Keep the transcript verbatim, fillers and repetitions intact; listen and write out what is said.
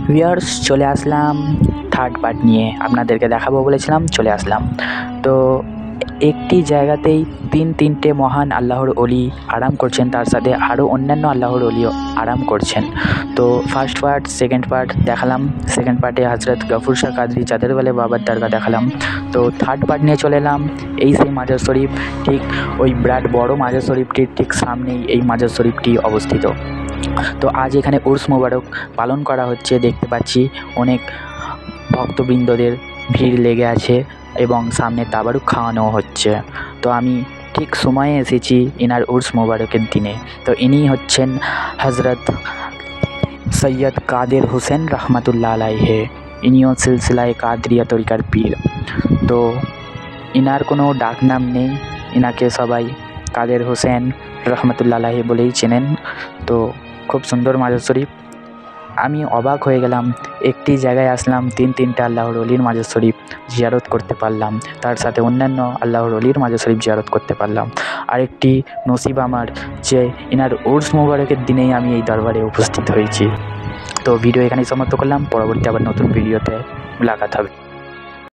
Viewers, চলে আসলাম third part নিয়ে, আপনাদেরকে দেখাবো বলেছিলাম, চলে আসলাম। তো একটি জায়গাতেই তিন তিনটে মহান আল্লাহর অলি আরাম করছেন, তার সাথে আরও অন্যান্য আল্লাহর অলিও আরাম করছেন। তো ফার্স্ট পার্ট, সেকেন্ড পার্ট দেখালাম। সেকেন্ড পার্টে হজরত গফুর শাহ কাদরি চাঁদের বলে বাবার দরগা দেখালাম। তো থার্ড পার্ট নিয়ে চলে এলাম। এই সেই মাজার শরীফ, ঠিক ওই বিরাট বড় মাজার শরীফটির ঠিক সামনেই এই মাজার শরীফটি অবস্থিত। তো আজ এখানে উর্স মোবারক পালন করা হচ্ছে, দেখতে পাচ্ছি অনেক ভক্তবৃন্দদের ভিড় লেগে আছে এবং সামনে তাবারুক খাওয়ানো হচ্ছে। তো আমি ঠিক সময়ে এসেছি ইনার উর্স মোবারকের দিনে। তো ইনি হচ্ছেন হজরত সৈয়দ কাদের হোসেন রহমতুল্লাহ আলাইহে। ইনিও সিলসিলায় কাদরিয়া তরিকার পীর। তো ইনার কোনো ডাক নাম নেই, ইনাকে সবাই কাদের হোসেন রহমতুল্লাহ আলাইহি বলেই চেনেন। তো খুব সুন্দর মাজার শরীফ। আমি অবাক হয়ে গেলাম, একটি জায়গায় আসলাম, তিন তিনটা আল্লাহর অলির মাজার শরীফ জিয়ারত করতে পারলাম, তার সাথে অন্যান্য আল্লাহর অলির মাজার শরীফ জিয়ারত করতে পারলাম। আরেকটি নসিব আমার যে ইনার উর্স মোবারকের দিনেই আমি এই দরবারে উপস্থিত হয়েছি। তো ভিডিও এখানেই সমাপ্ত করলাম, পরবর্তী আবার নতুন ভিডিওতে মুলাকাত হবে।